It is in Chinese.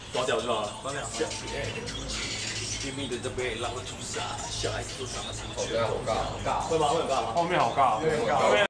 抓掉就好了。 抓掉。 拼命的在被浪的屠杀，小孩子都长得长。 哦，对啊，好尬， 会吗？会很尬吗？ 后面好尬， 有点尬。